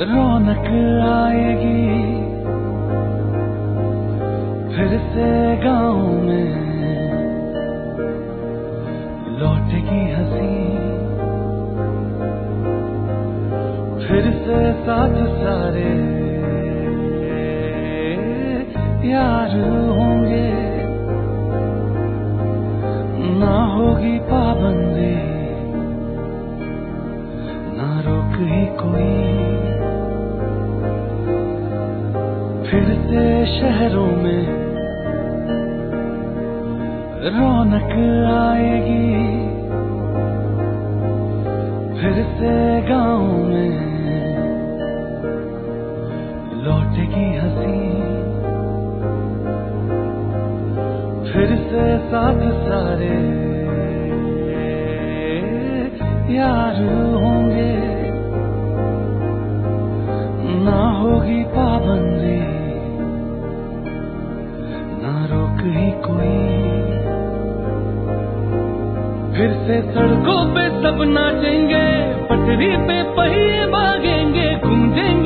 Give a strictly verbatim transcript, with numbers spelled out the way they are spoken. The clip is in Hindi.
रौनक आएगी फिर से गाँव में, लौटेगी हंसी फिर से साथ सारे यार होंगे, ना होगी पाबंदी ना रोक ही कोई, फिर से शहरों में रौनक आएगी फिर से गाँव में, लौटेगी हंसी फिर से साथ सारे यार होंगे, ना होगी पाबंदी ना रोक ही कोई, फिर से सड़कों पे सब नाचेंगे, पटरी पे पहिए भागेंगे, गूंजेंगे